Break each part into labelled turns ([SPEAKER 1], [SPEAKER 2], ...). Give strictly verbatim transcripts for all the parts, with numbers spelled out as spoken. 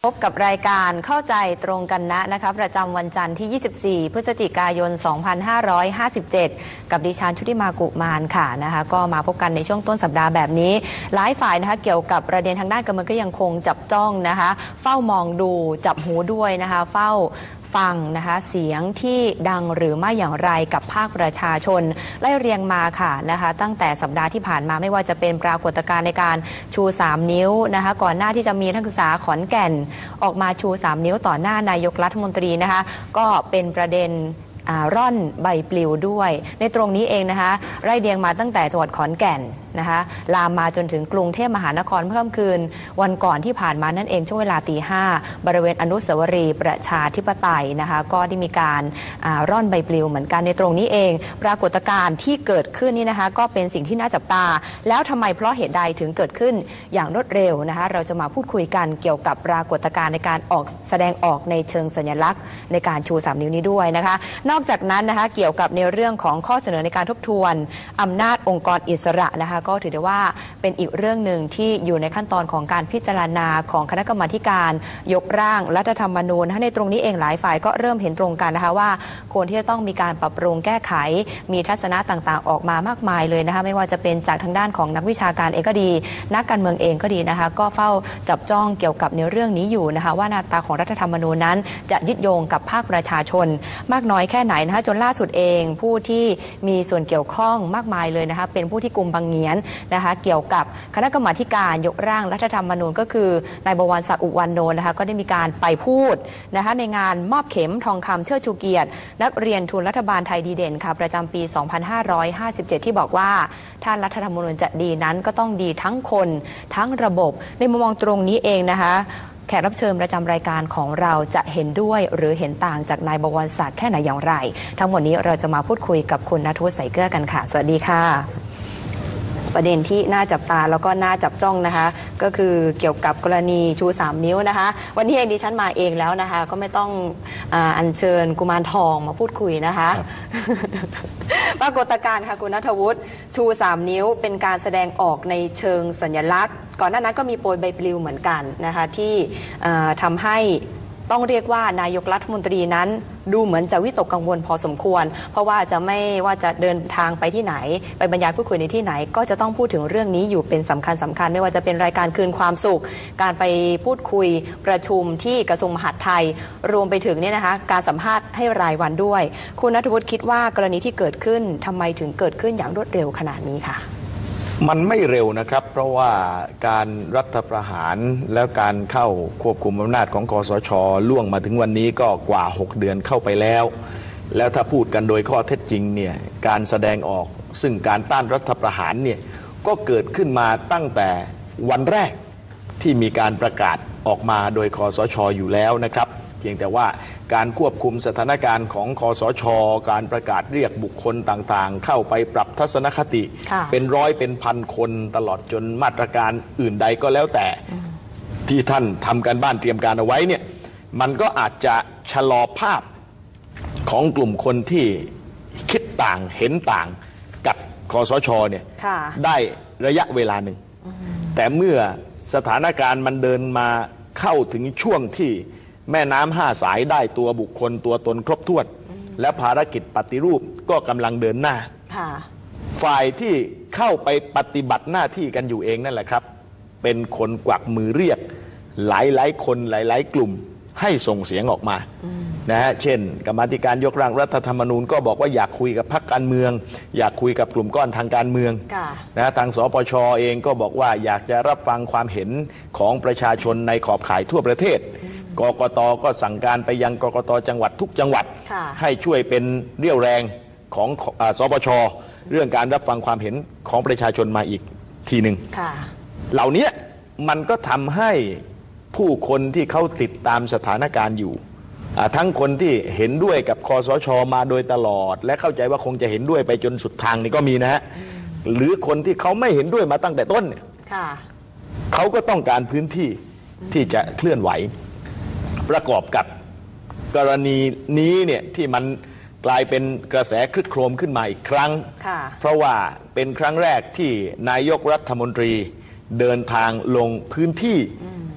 [SPEAKER 1] พบกับรายการเข้าใจตรงกันนะนะคะประจำวันจันทร์ที่ ยี่สิบสี่ พฤศจิกายน สองพันห้าร้อยห้าสิบเจ็ด กับดิฉันชุติมากุมารค่ะนะคะก็มาพบกันในช่วงต้นสัปดาห์แบบนี้หลายฝ่ายนะคะเกี่ยวกับประเด็นทางด้านการเมืองก็ยังคงจับจ้องนะคะเฝ้ามองดูจับหูด้วยนะคะเฝ้าฟังนะคะเสียงที่ดังหรือไม่อย่างไรกับภาคประชาชนไล่เรียงมาค่ะนะคะตั้งแต่สัปดาห์ที่ผ่านมาไม่ว่าจะเป็นปรากฏการณ์ในการชูสามนิ้วนะคะก่อนหน้าที่จะมีนักศึกษาขอนแก่นออกมาชูสามนิ้วต่อหน้านายกรัฐมนตรีนะคะก็เป็นประเด็นร่อนใบปลิวด้วยในตรงนี้เองนะคะไล่เรียงมาตั้งแต่จังหวัดขอนแก่นนะคะลามมาจนถึงกรุงเทพมหานครเพิ่มคืนวันก่อนที่ผ่านมานั่นเองช่วงเวลาตีห้าบริเวณอนุสาวรีย์ประชาธิปไตยนะคะก็ได้มีการร่อนใบปลิวเหมือนกันในตรงนี้เองปรากฏการณ์ที่เกิดขึ้นนี่นะคะก็เป็นสิ่งที่น่าจับตาแล้วทำไมเพราะเหตุใดถึงเกิดขึ้นอย่างรวดเร็วนะคะเราจะมาพูดคุยกันเกี่ยวกับปรากฏการณ์ในการออกแสดงออกในเชิงสัญลักษณ์ในการชูสามนิ้วนี้ด้วยนะคะนอกจากนั้นนะคะเกี่ยวกับในเรื่องของข้อเสนอในการทบทวนอำนาจองค์กรอิสระนะคะก็ถือได้ว่าเป็นอีกเรื่องหนึ่งที่อยู่ในขั้นตอนของการพิจารณาของคณะกรรมาการยกร่างรัฐธรรมนูญในตรงนี้เองหลายฝ่ายก็เริ่มเห็นตรงกันนะคะว่าควรที่จะต้องมีการปรับปรุงแก้ไขมีทัศนะต่างๆออกมามากมายเลยนะคะไม่ว่าจะเป็นจากทางด้านของนักวิชาการเองก็ดีนักการเมืองเองก็ดีนะคะก็เฝ้าจับจ้องเกี่ยวกับในเรื่องนี้อยู่นะคะว่าหน้าตาของรัฐธรรมนูญนั้นจะยึดโยงกับภาคประชาชนมากน้อยแค่ไหนนะคะจนล่าสุดเองผู้ที่มีส่วนเกี่ยวข้องมากมายเลยนะคะเป็นผู้ที่กุมบังเงียนนะคะเกี่ยวกับคณะกรรมาการยกร่างรัฐธรรมนูญก็คือนายบวรศักดิ์อุวันโนนะคะก็ได้มีการไปพูดนะคะในงานมอบเข็มทองคำเชิดชูเกียรตินักเรียนทุนรัฐบาลไทยดีเด่นค่ะประจำปี สองพันห้าร้อยห้าสิบเจ็ด ที่บอกว่าถ้ารัฐธรรมนูญจะดีนั้นก็ต้องดีทั้งคนทั้งระบบในมุมมองตรงนี้เองนะคะแขกรับเชิญประจำรายการของเราจะเห็นด้วยหรือเห็นต่างจากนายบวรศักดิ์แค่ไหนอย่างไรทั้งหมดนี้เราจะมาพูดคุยกับคุณณัฐวุฒิ ใส่เกลือกันค่ะสวัสดีค่ะประเด็นที่น่าจับตาแล้วก็น่าจับจ้องนะคะก็คือเกี่ยวกับกรณีชูสามนิ้วนะคะวันนี้เองดิฉันมาเองแล้วนะคะก็ไม่ต้องอ่าอัญเชิญกุมารทองมาพูดคุยนะคะปรากฏการณ์ค่ะคุณณัฐวุฒิชูสามนิ้วเป็นการแสดงออกในเชิงสัญลักษณ์ก่อนหน้านั้นก็มีโปรยใบปลิวเหมือนกันนะคะที่ทำให้ต้องเรียกว่านายกรัฐมนตรีนั้นดูเหมือนจะวิตกกังวลพอสมควรเพราะว่าจะไม่ว่าจะเดินทางไปที่ไหนไปบรรยายพูดคุยในที่ไหนก็จะต้องพูดถึงเรื่องนี้อยู่เป็นสำคัญสำคัญไม่ว่าจะเป็นรายการคืนความสุขการไปพูดคุยประชุมที่กระทรวงมหาดไทยรวมไปถึงเนี่ยนะคะการสัมภาษณ์ให้รายวันด้วยคุณณัฐวุฒิคิดว่ากรณีที่เกิดขึ้นทำไมถึงเกิดขึ้นอย่างรวดเร็วขนาดนี้ค่ะ
[SPEAKER 2] มันไม่เร็วนะครับเพราะว่าการรัฐประหารแล้วการเข้าควบคุมอำนาจของคสช.ล่วงมาถึงวันนี้ก็กว่าหกเดือนเข้าไปแล้วแล้วถ้าพูดกันโดยข้อเท็จจริงเนี่ยการแสดงออกซึ่งการต้านรัฐประหารเนี่ยก็เกิดขึ้นมาตั้งแต่วันแรกที่มีการประกาศออกมาโดยคสช.อยู่แล้วนะครับเพียงแต่ว่าการควบคุมสถานการณ์ของคสช.การประกาศเรียกบุคคลต่างๆเข้าไปปรับทัศนคติเป็นร้อยเป็นพันคนตลอดจนมาตรการอื่นใดก็แล้วแต่ที่ท่านทำการบ้านเตรียมการเอาไว้เนี่ยมันก็อาจจะชะลอภาพของกลุ่มคนที่คิดต่างเห็นต่างกับคสช.เนี่ยได้ระยะเวลาหนึ่งแต่เมื่อสถานการณ์มันเดินมาเข้าถึงช่วงที่แม่น้ำห้าสายได้ตัวบุคคลตัวตนครบถ้วนและภารกิจปฏิรูปก็กำลังเดินหน้าฝ่ายที่เข้าไปปฏิบัติหน้าที่กันอยู่เองนั่นแหละครับเป็นคนกวักมือเรียกหลายๆคนหลายๆกลุ่มให้ส่งเสียงออกมานะฮะเช่นกรรมาธิการยกร่างรัฐธรรมนูญก็บอกว่าอยากคุยกับพรรคการเมืองอยากคุยกับกลุ่มก้อนทางการเมืองนะทางสปช.เองก็บอกว่าอยากจะรับฟังความเห็นของประชาชนในขอบข่ายทั่วประเทศกกต.ก็สั่งการไปยังกกต.จังหวัดทุกจังหวัดให้ช่วยเป็นเรี่ยวแรงของสปช.เรื่องการรับฟังความเห็นของประชาชนมาอีกทีหนึ่งเหล่านี้มันก็ทำให้ผู้คนที่เขาติดตามสถานการณ์อยู่ทั้งคนที่เห็นด้วยกับคสช.มาโดยตลอดและเข้าใจว่าคงจะเห็นด้วยไปจนสุดทางนี่ก็มีนะฮะหรือคนที่เขาไม่เห็นด้วยมาตั้งแต่ต้นเนี่ยเขาก็ต้องการพื้นที่ที่จะเคลื่อนไหวประกอบกับกรณีนี้เนี่ยที่มันกลายเป็นกระแสคลึกโครมขึ้นมาอีกครั้งเพราะว่าเป็นครั้งแรกที่นายกรัฐมนตรีเดินทางลงพื้นที่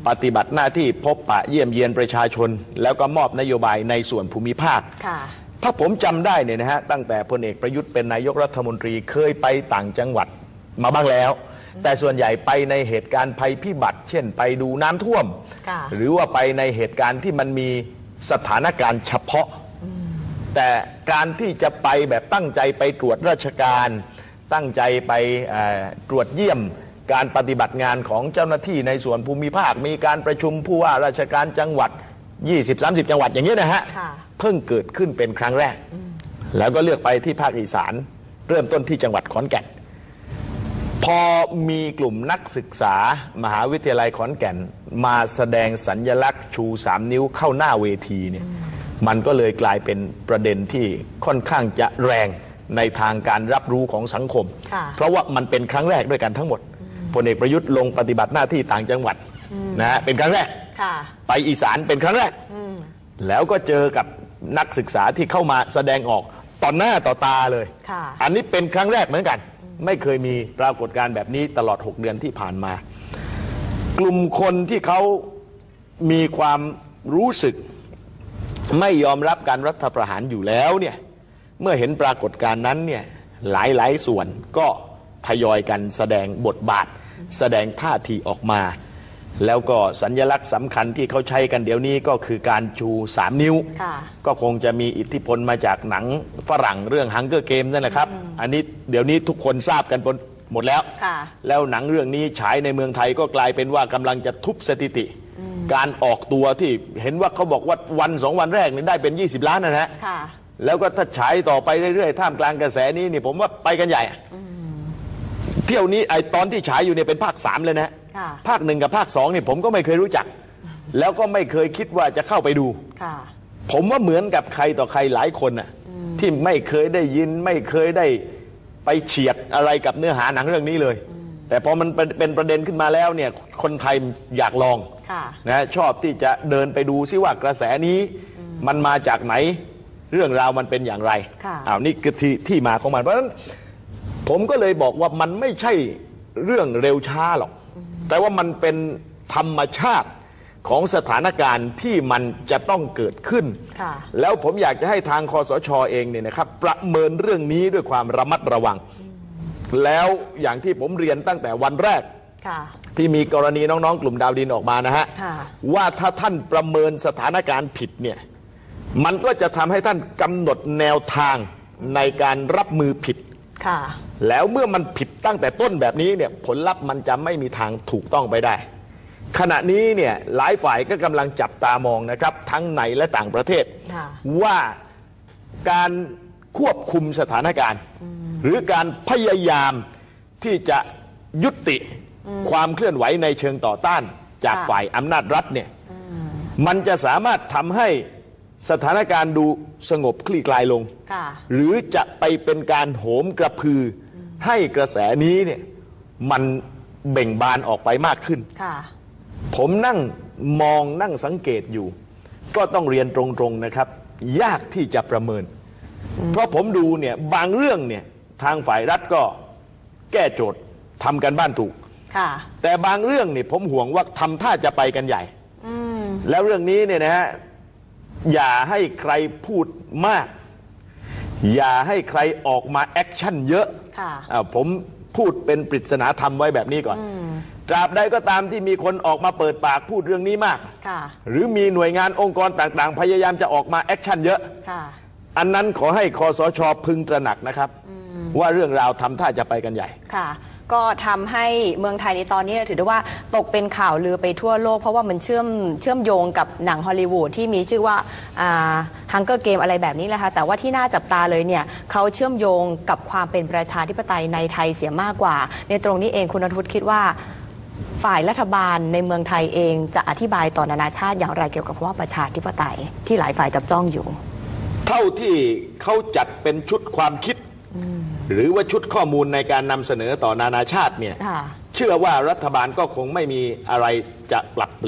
[SPEAKER 2] ปฏิบัติหน้าที่พบปะเยี่ยมเยียนประชาชนแล้วก็มอบนโยบายในส่วนภูมิภาคถ้าผมจำได้เนี่ยนะฮะตั้งแต่พลเอกประยุทธ์เป็นนายกรัฐมนตรีเคยไปต่างจังหวัดมาบ้างแล้วแต่ส่วนใหญ่ไปในเหตุการณ์ภัยพิบัติ เช่นไปดูน้ำท่วมหรือว่าไปในเหตุการณ์ที่มันมีสถานการณ์เฉพาะแต่การที่จะไปแบบตั้งใจไปตรวจราชการตั้งใจไปตรวจเยี่ยมการปฏิบัติงานของเจ้าหน้าที่ในส่วนภูมิภาคมีการประชุมผู้ว่าราชการจังหวัด ยี่สิบ สามสิบ จังหวัดอย่างนี้นะฮะเพิ่งเกิดขึ้นเป็นครั้งแรกแล้วก็เลือกไปที่ภาคอีสานเริ่มต้นที่จังหวัดขอนแก่นพอมีกลุ่มนักศึกษามหาวิทยาลัยขอนแก่นมาแสดงสัญลักษณ์ชูสามนิ้วเข้าหน้าเวทีเนี่ยมันก็เลยกลายเป็นประเด็นที่ค่อนข้างจะแรงในทางการรับรู้ของสังคมเพราะว่ามันเป็นครั้งแรกด้วยกันทั้งหมดพลเอกประยุทธ์ลงปฏิบัติหน้าที่ต่างจังหวัดนะฮะเป็นครั้งแรกไปอีสานเป็นครั้งแรกแล้วก็เจอกับนักศึกษาที่เข้ามาแสดงออกต่อหน้าต่อตาเลยอันนี้เป็นครั้งแรกเหมือนกันไม่เคยมีปรากฏการณ์แบบนี้ตลอดหกเดือนที่ผ่านมากลุ่มคนที่เขามีความรู้สึกไม่ยอมรับการรัฐประหารอยู่แล้วเนี่ยเมื่อเห็นปรากฏการณ์นั้นเนี่ยหลายหลายส่วนก็ทยอยกันแสดงบทบาทแสดงท่าทีออกมาแล้วก็สัญลักษณ์สำคัญที่เขาใช้กันเดี๋ยวนี้ก็คือการชูสามนิ้วก็คงจะมีอิทธิพลมาจากหนังฝรั่งเรื่อง Hunger Games นั่นแหละครับอันนี้เดี๋ยวนี้ทุกคนทราบกันหมดแล้วแล้วหนังเรื่องนี้ฉายในเมืองไทยก็กลายเป็นว่ากำลังจะทุบสถิติการออกตัวที่เห็นว่าเขาบอกว่าวันสองวันแรกนี่ได้เป็นยี่สิบล้านนะฮะแล้วก็ถ้าฉายต่อไปเรื่อยๆท่ามกลางกระแสนี้นี่ผมว่าไปกันใหญ่เที่ยวนี้ไอตอนที่ฉายอยู่เนี่ยเป็นภาคสามเลยนะภาคหนึ่งกับภาคสองนี่ผมก็ไม่เคยรู้จักแล้วก็ไม่เคยคิดว่าจะเข้าไปดูผมว่าเหมือนกับใครต่อใครหลายคนน่ะที่ไม่เคยได้ยินไม่เคยได้ไปเฉียดอะไรกับเนื้อหาหนังเรื่องนี้เลยแต่พอมันเป็นประเด็นขึ้นมาแล้วเนี่ยคนไทยอยากลองนะชอบที่จะเดินไปดูซิว่ากระแสนี้มันมาจากไหนเรื่องราวมันเป็นอย่างไรอ้าวนี่คือที่ที่มาของมันเพราะฉะนั้นผมก็เลยบอกว่ามันไม่ใช่เรื่องเร็วช้าหรอกแต่ว่ามันเป็นธรรมชาติของสถานการณ์ที่มันจะต้องเกิดขึ้นแล้วผมอยากจะให้ทางคสช.เองเนี่ยนะครับประเมินเรื่องนี้ด้วยความระมัดระวังแล้วอย่างที่ผมเรียนตั้งแต่วันแรกที่มีกรณีน้องๆกลุ่มดาวดินออกมานะฮะว่าถ้าท่านประเมินสถานการณ์ผิดเนี่ยมันก็จะทำให้ท่านกำหนดแนวทางในการรับมือผิดแล้วเมื่อมันผิดตั้งแต่ต้นแบบนี้เนี่ยผลลัพธ์มันจะไม่มีทางถูกต้องไปได้ขณะนี้เนี่ยหลายฝ่ายก็กำลังจับตามองนะครับทั้งในและต่างประเทศว่าการควบคุมสถานการณ์หรือการพยายามที่จะยุติความเคลื่อนไหวในเชิงต่อต้านจากฝ่ายอำนาจรัฐเนี่ยมันจะสามารถทำให้สถานการณ์ดูสงบคลี่คลายลงหรือจะไปเป็นการโหมกระพือให้กระแสนี้เนี่ยมันเบ่งบานออกไปมากขึ้นผมนั่งมองนั่งสังเกตอยู่ก็ต้องเรียนตรงๆนะครับยากที่จะประเมินเพราะผมดูเนี่ยบางเรื่องเนี่ยทางฝ่ายรัฐก็แก้โจทย์ทำกันบ้านถูกแต่บางเรื่องเนี่ยผมห่วงว่าทำท่าจะไปกันใหญ่แล้วเรื่องนี้เนี่ยนะฮะอย่าให้ใครพูดมากอย่าให้ใครออกมาแอคชั่นเยอะผมพูดเป็นปริศนาธรรมไว้แบบนี้ก่อนตราบใดก็ตามที่มีคนออกมาเปิดปากพูดเรื่องนี้มากหรือมีหน่วยงานองค์กรต่างๆพยายามจะออกมาแอคชั่นเยอะอันนั้นขอให้คสช.พึงตระหนักนะครับว่าเรื่องราวทำท่าจะไปกันใหญ่
[SPEAKER 1] ค่ะก็ทำให้เมืองไทยในตอนนี้ถือได้ว่าตกเป็นข่าวลือไปทั่วโลกเพราะว่ามันเชื่อมเชื่อมโยงกับหนังฮอลลีวูดที่มีชื่อว่าฮังเกอร์เกมอะไรแบบนี้แหละค่ะแต่ว่าที่น่าจับตาเลยเนี่ยเขาเชื่อมโยงกับความเป็นประชาธิปไตยในไทยเสียมากกว่าในตรงนี้เองคุณณัฐวุฒิคิดว่าฝ่ายรัฐบาลในเมืองไทยเองจะอธิบายต่อนานาชาติอย่างไรเกี่ยวกับว่าประชาธิปไตยที่หลายฝ่ายจับจ้องอยู่
[SPEAKER 2] เท่าที่เขาจัดเป็นชุดความคิดหรือว่าชุดข้อมูลในการนำเสนอต่อนานาชาติเนี่ยเชื่อว่ารัฐบาลก็คงไม่มีอะไรจะปรับเปลี่ยน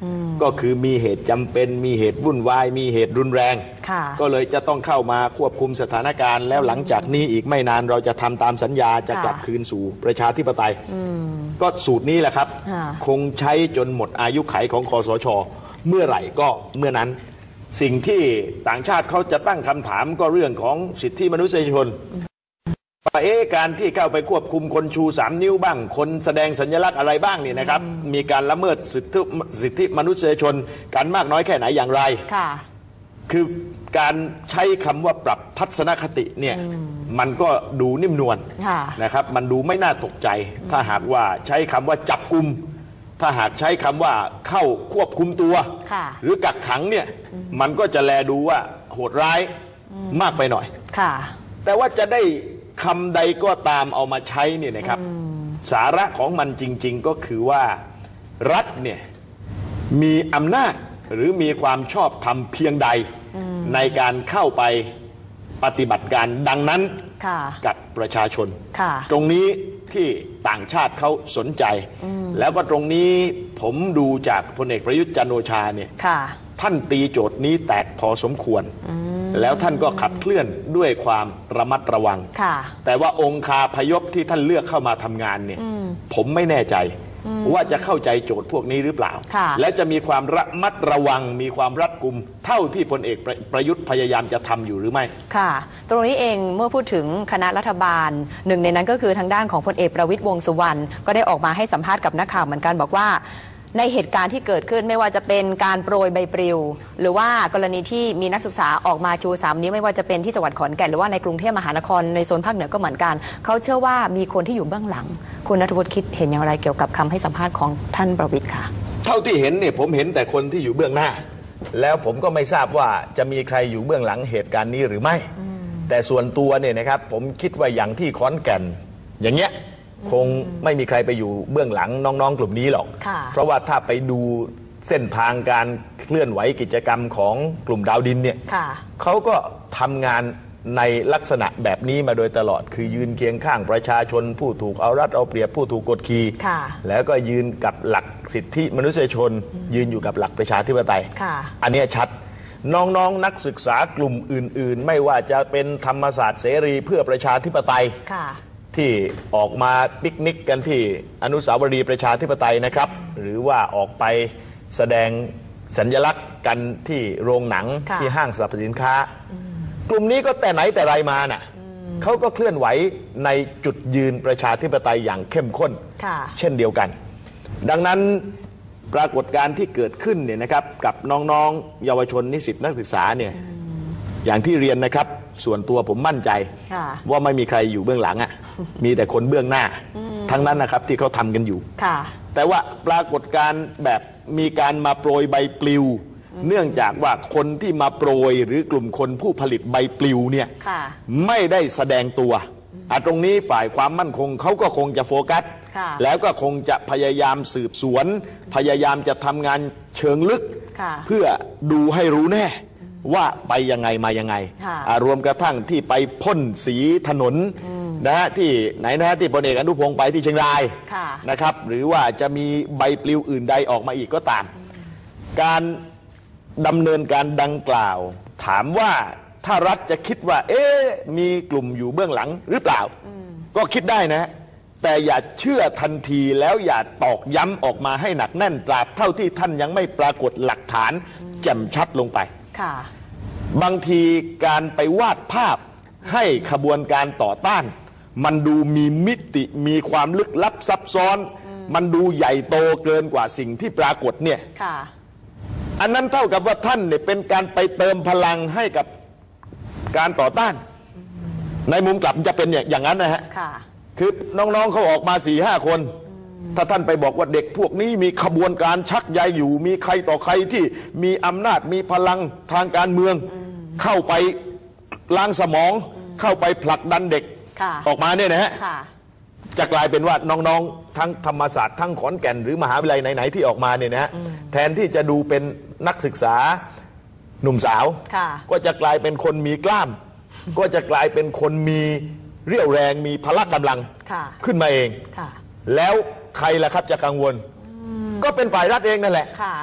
[SPEAKER 2] ก็คือมีเหตุจำเป็นมีเหตุวุ่นวายมีเหตุรุนแรงก็เลยจะต้องเข้ามาควบคุมสถานการณ์แล้วหลังจากนี้อีกไม่นานเราจะทำตามสัญญาจะกลับคืนสู่ประชาธิปไตยก็สูตรนี้แหละครับคงใช้จนหมดอายุขัยของคสช.เมื่อไหร่ก็เมื่อนั้นสิ่งที่ต่างชาติเขาจะตั้งคำถามก็เรื่องของสิทธิมนุษยชนว่าเอ๊ะการที่เข้าไปควบคุมคนชูสามนิ้วบ้างคนแสดงสัญลักษณ์อะไรบ้างเนี่ยนะครับมีการละเมิดสิทธิสิทธิมนุษยชนกันมากน้อยแค่ไหนอย่างไรค่ะคือการใช้คำว่าปรับทัศนคติเนี่ยมันก็ดูนิ่มนวลนะครับมันดูไม่น่าตกใจถ้าหากว่าใช้คำว่าจับกุมถ้าหากใช้คำว่าเข้าควบคุมตัวหรือกักขังเนี่ยมันก็จะแลดูว่าโหดร้ายมากไปหน่อยแต่ว่าจะได้คำใดก็ตามเอามาใช้เนี่ยนะครับสาระของมันจริงๆก็คือว่ารัฐเนี่ยมีอำนาจหรือมีความชอบธรรมเพียงใดในการเข้าไปปฏิบัติการดังนั้นกับประชาชนตรงนี้ที่ต่างชาติเขาสนใจแล้วก็ตรงนี้ผมดูจากพลเอกประยุทธ์จันทร์โอชาเนี่ยท่านตีโจทย์นี้แตกพอสมควรแล้วท่านก็ขับเคลื่อนด้วยความระมัดระวังแต่ว่าองคาพยพที่ท่านเลือกเข้ามาทำงานเนี่ยผมไม่แน่ใจว่าจะเข้าใจโจทย์พวกนี้หรือเปล่าและจะมีความระมัดระวังมีความรัดกุมเท่าที่พลเอกประยุทธ์พยายามจะทำอยู่หรือไม่
[SPEAKER 1] ค่ะตรงนี้เองเมื่อพูดถึงคณะรัฐบาลหนึ่งในนั้นก็คือทางด้านของพลเอกประวิตรวงษ์สุวรรณก็ได้ออกมาให้สัมภาษณ์กับนักข่าวเหมือนกันบอกว่าในเหตุการณ์ที่เกิดขึ้นไม่ว่าจะเป็นการโปรยใบปลิวหรือว่ากรณีที่มีนักศึกษาออกมาชูสามนิ้วไม่ว่าจะเป็นที่จังหวัดขอนแก่นหรือว่าในกรุงเทพมหานครในโซนภาคเหนือก็เหมือนกันเขาเชื่อว่ามีคนที่อยู่เบื้องหลังคุณณัฐวุฒิคิดเห็นอย่างไรเกี่ยวกับคำให้สัมภาษณ์ของท่านประวิตรค่ะ
[SPEAKER 2] เท่าที่เห็นเนี่ยผมเห็นแต่คนที่อยู่เบื้องหน้าแล้วผมก็ไม่ทราบว่าจะมีใครอยู่เบื้องหลังเหตุการณ์นี้หรือไม่แต่ส่วนตัวเนี่ยนะครับผมคิดว่าอย่างที่ขอนแก่นอย่างเงี้ยคงไม่มีใครไปอยู่เบื้องหลังน้องๆกลุ่มนี้หรอกเพราะว่าถ้าไปดูเส้นทางการเคลื่อนไหวกิจกรรมของกลุ่มดาวดินเนี่ยเขาก็ทำงานในลักษณะแบบนี้มาโดยตลอดคือยืนเคียงข้างประชาชนผู้ถูกเอารัดเอาเปรียบผู้ถูกกดขี่แล้วก็ยืนกับหลักสิทธิมนุษยชนยืนอยู่กับหลักประชาธิปไตยอันนี้ชัดน้องๆ น, นักศึกษากลุ่มอื่นๆไม่ว่าจะเป็นธรรมศาสตร์เสรีเพื่อประชาธิปไตยที่ออกมาปิกนิกกันที่อนุสาวรีย์ประชาธิปไตยนะครับหรือว่าออกไปแสดงสัญลักษณ์กันที่โรงหนังที่ห้างสรรพสินค้ากลุ่มนี้ก็แต่ไหนแต่ไรมาน่ะเขาก็เคลื่อนไหวในจุดยืนประชาธิปไตยอย่างเข้มข้นเช่นเดียวกันดังนั้นปรากฏการณ์ที่เกิดขึ้นเนี่ยนะครับกับน้องๆเยาวชนนิสิตนักศึกษาเนี่ยอย่างที่เรียนนะครับส่วนตัวผมมั่นใจว่าไม่มีใครอยู่เบื้องหลังอ่ะมีแต่คนเบื้องหน้าทั้งนั้นนะครับที่เขาทำกันอยู่แต่ว่าปรากฏการณ์แบบมีการมาโปรยใบปลิวเนื่องจากว่าคนที่มาโปรยหรือกลุ่มคนผู้ผลิตใบปลิวเนี่ยไม่ได้แสดงตัวอ่ะตรงนี้ฝ่ายความมั่นคงเขาก็คงจะโฟกัสแล้วก็คงจะพยายามสืบสวนพยายามจะทำงานเชิงลึกเพื่อดูให้รู้แน่ว่าไปยังไงมายังไงรวมกระทั่งที่ไปพ่นสีถนนนะฮะที่ไหนนะฮะที่พลเอกอนุพงศ์ไปที่เชียงรายนะครับหรือว่าจะมีใบปลิวอื่นใดออกมาอีกก็ตามการดำเนินการดังกล่าวถามว่าถ้ารัฐจะคิดว่าเอ๊ะมีกลุ่มอยู่เบื้องหลังหรือเปล่าก็คิดได้นะแต่อย่าเชื่อทันทีแล้วอย่าตอกย้ำออกมาให้หนักแน่นตราบเท่าที่ท่านยังไม่ปรากฏหลักฐานแจ่มชัดลงไปบางทีการไปวาดภาพให้ขบวนการต่อต้านมันดูมีมิติมีความลึกลับซับซ้อนมันดูใหญ่โตเกินกว่าสิ่งที่ปรากฏเนี่ยอันนั้นเท่ากับว่าท่านเนี่ยเป็นการไปเติมพลังให้กับการต่อต้านในมุมกลับจะเป็นอย่างนั้นนะฮะคือน้องๆเขาออกมาสี่ห้าคนถ้าท่านไปบอกว่าเด็กพวกนี้มีขบวนการชักใยอยู่มีใครต่อใครที่มีอำนาจมีพลังทางการเมืองเข้าไปล้างสมองเข้าไปผลักดันเด็กออกมาเนี่ยนะฮะจะกลายเป็นว่าน้องๆทั้งธรรมศาสตร์ทั้งขอนแก่นหรือมหาวิทยาลัยไหนๆที่ออกมาเนี่ยนะฮะแทนที่จะดูเป็นนักศึกษาหนุ่มสาวก็จะกลายเป็นคนมีกล้ามก็จะกลายเป็นคนมีเรี่ยวแรงมีพละกำลังขึ้นมาเองแล้วใครล่ะครับจะกังวลก็เป็นฝ่ายรัฐเองนั่นแหละ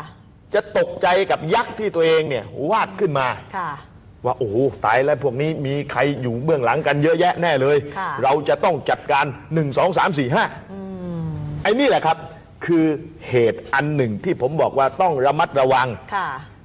[SPEAKER 2] จะตกใจกับยักษ์ที่ตัวเองเนี่ยวาดขึ้นมาว่าโอ้โหตายแล้วพวกนี้มีใครอยู่เบื้องหลังกันเยอะแยะแน่เลยเราจะต้องจัดการหนึ่งสองสามสี่ห้าไอ้นี่แหละครับคือเหตุอันหนึ่งที่ผมบอกว่าต้องระมัดระวัง